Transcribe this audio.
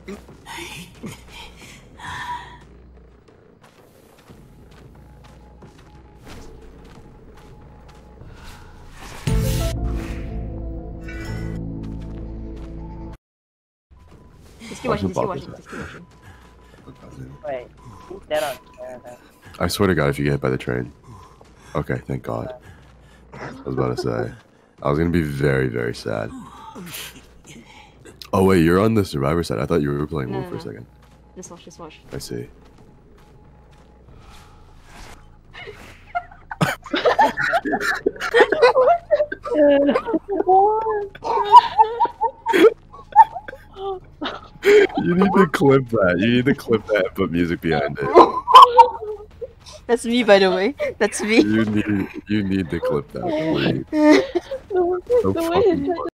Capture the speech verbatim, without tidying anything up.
Just keep watching, just keep watching, just keep watching. Wait, he's dead on camera. I swear to God, if you get hit by the train. Okay, thank God. I was about to say. I was gonna be very, very sad. Oh wait, you're on the survivor side. I thought you were playing No, Wolf no, for a no. second. Just watch, just watch. I see. You need to clip that. You need to clip that and put music behind it. That's me, by the way. That's me. You need, you need to clip that, please. The, So the way fucking his funny.